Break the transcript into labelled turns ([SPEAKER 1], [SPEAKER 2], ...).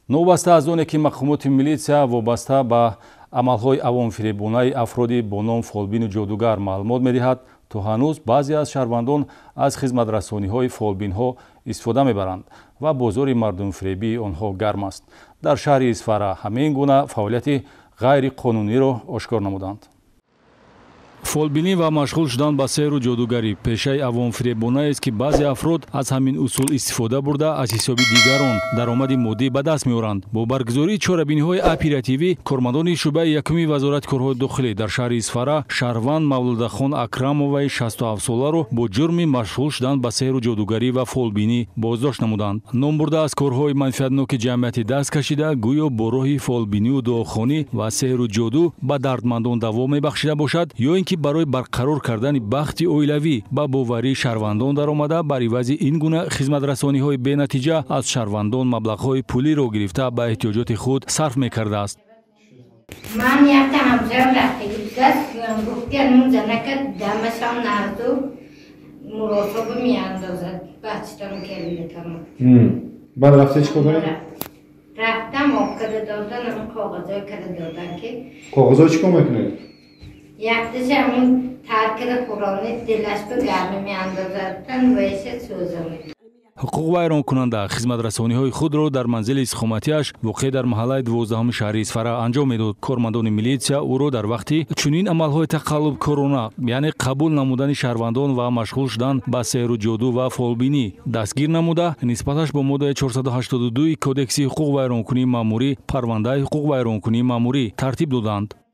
[SPEAKER 1] новбаста аз оне ки мақомоти милитсия вобаста ба амалҳои авомфиребонаи афроди бо ном фолбину ҷодугар маълумот медиҳад, то ҳанӯз баъзе аз шаҳрвандон аз хизматрасониҳои фолбинҳо истифода мебаранд ва бозори мардумфиребии онҳо гарм аст. дар шаҳри Исфара ҳамин гуна фаъолияти ғайриқонуниро ошкор намуданд. фолбинӣ ва машғул шудан ба сеҳру ҷодугарӣ пешаи авомфиребонаест ки баъзе афрод аз ҳамин усул истифода бурда аз ҳисоби дигарон даромади моддӣ ба даст меоранд. бо баргузории чорабиниҳои оперативӣ кормандони шӯъбаи якуми вазорати корҳои дохилӣ дар шаҳри Исфара шаҳрванд Мавлудахон Акрамоваи 67-соларо бо ҷурми машғул шудан ба сеҳру ҷодугарӣ ва фолбинӣ боздошт намуданд. ном бурда аз корҳои манфиатноки ҷамъияти даст кашида гӯё бо роҳи фолбинию дуохонӣ ва сеҳру ҷоду ба дардмандон даво мебахшида бошад ё ин ки барои барқарор кардани бахти оилавӣ ба боварии шаҳрвандон даромада бар ивази ин гуна хизматрасониҳои бенатиҷа аз шаҳрвандон маблағҳои пулиро гирифта ба эҳтиёҷоти худ сарф мекардааст.
[SPEAKER 2] ман якта ҳамсарам рафта гирифтааст гуфтияд мунзанака дамашам нарду мурособу меандозад бачтам келметам.
[SPEAKER 3] баъд рафта чӣ кор кардӣ?
[SPEAKER 2] рафтам об када додан ам коғазҳои када додан ки
[SPEAKER 3] коғазҳо чӣ кор мекунед?
[SPEAKER 2] якташа ҳамун таркада хӯронид дилаш ба гарми меандозадтан вайша сӯзамид.
[SPEAKER 1] ҳуқуқ вайронкунанда хизматрасониҳои худро дар манзили истихоматиаш воқеъ дар маҳаллаи 12 шаҳри Исфара анҷом медод. кормандони милитсия ӯро дар вақти чунин амалҳои тақаллубкорона, яъне қабул намудани шаҳрвандон ва машғул шудан ба сеҳру ҷоду ва фолбинӣ дастгир намуда, нисбаташ бо моддаи 482 кодекси ҳуқуқ вайронкунии маъмурӣ парвандаи ҳуқуқ вайронкунии маъмурӣ тартиб доданд.